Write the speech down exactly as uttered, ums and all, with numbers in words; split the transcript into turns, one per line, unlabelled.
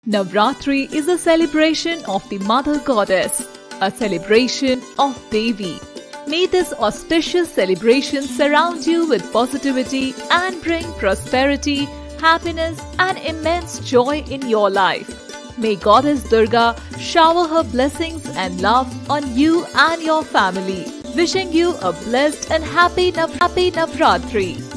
Navratri is a celebration of the Mother Goddess, a celebration of Devi. May this auspicious celebration surround you with positivity and bring prosperity, happiness and immense joy in your life. May Goddess Durga shower her blessings and love on you and your family. Wishing you a blessed and happy, Nav- happy Navratri.